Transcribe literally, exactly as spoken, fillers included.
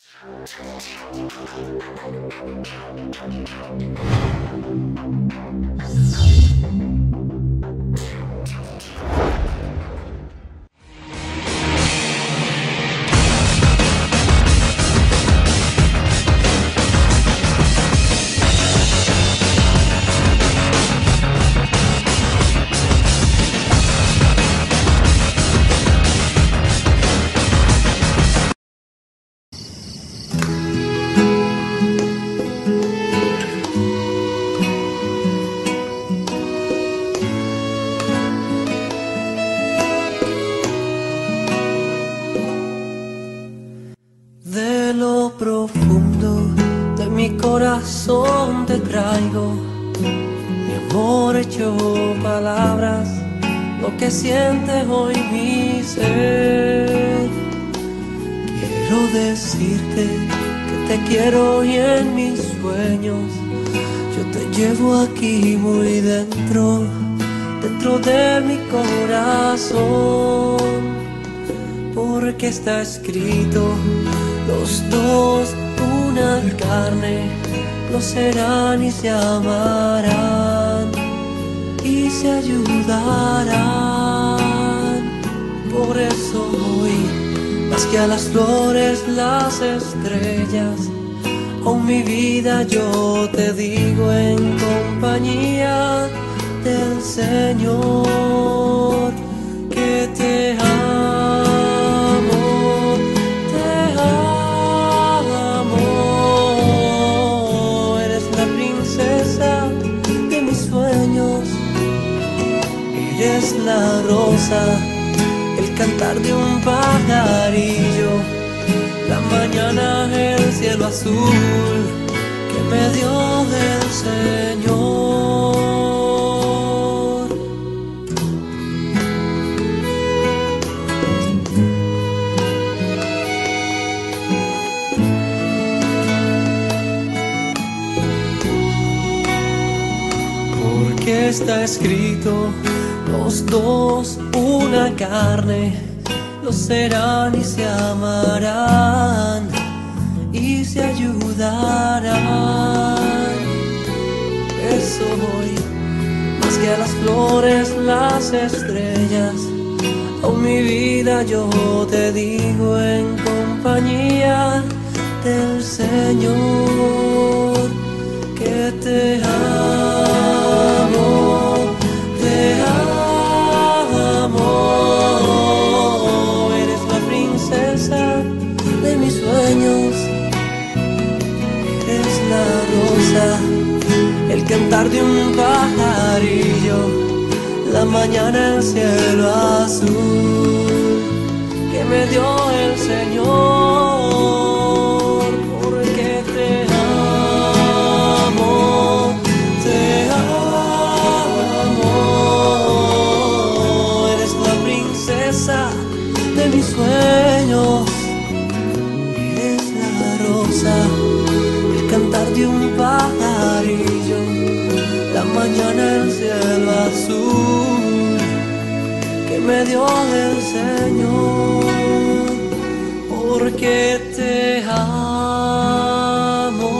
De lo profundo de mi corazón te traigo mi amor hecho palabras, lo que siente hoy mi ser. Quiero decirte que te quiero y en mis sueños yo te llevo aquí muy dentro, dentro de mi corazón. Porque está escrito, los dos una carne, lo serán y se amarán y se ayudarán. Por eso hoy, más que a las flores, las estrellas, aún mi vida yo te digo en compañía del Señor que te ama. Eres la rosa, el cantar de un pajarillo, la mañana, el cielo azul que me dio el Señor. Porque está escrito, los dos una carne, lo serán y se amarán y se ayudarán. Eso hoy, más que a las flores, las estrellas, aún mi vida yo te digo en compañía del Señor que te amo, te amo. Eres la princesa de mis sueños, eres la rosa, el cantar de un pajarillo, la mañana, el cielo azul que me dio el Señor. Porque te amo, te amo. Eres la princesa de mis sueños, eres la rosa, el cantar de un pajarillo, la mañana, el cielo azul que me dio el Señor. Porque te amo.